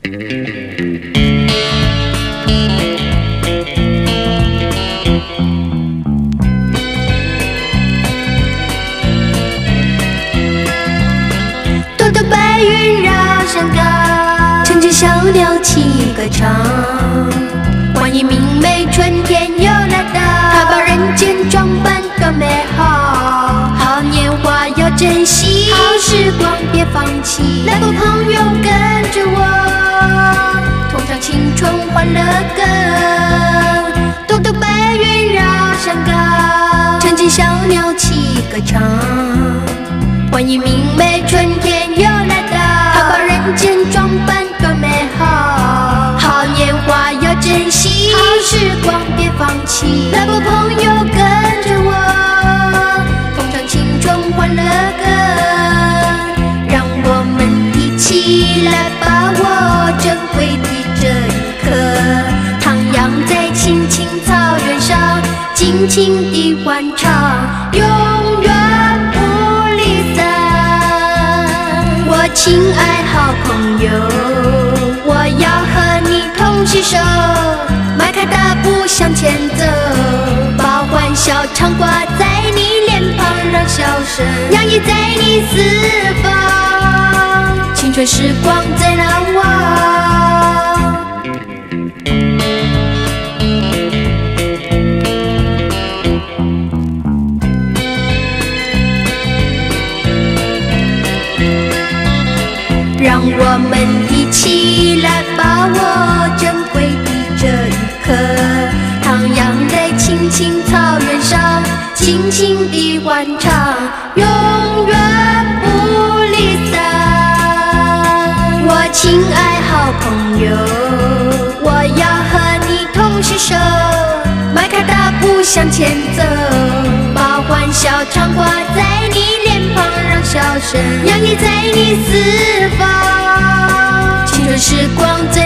朵朵白云绕山岗，成群小鸟齐歌唱。欢迎明媚春天又来到，它把人间装扮多美好。好年华要珍惜，好时光别放弃。来吧，朋友，跟着我，同唱青春欢乐歌。朵朵白云绕山岗，成群小鸟齐歌唱。欢迎明媚春天又来到，它把人间装扮多美好。好年华要珍惜，好时光别放弃。来吧，朋友，跟着我，同唱青春欢乐歌。让我们一起来把握珍贵的这一刻，徜徉在青青草原上，尽情地欢唱，永远不离散。我亲爱好朋友，我要和你同携手，迈开大步向前走，把欢笑常挂在你脸庞，让笑声洋溢在你四方，青春时光最难忘。让我们一起来把握珍贵的这一刻，徜徉在青青草原上，尽情地欢唱，永远不离散。我亲爱好朋友，我要和你同携手，迈开大步向前走，把欢笑常挂在你脸庞，让笑声洋溢在你四方，青春时光最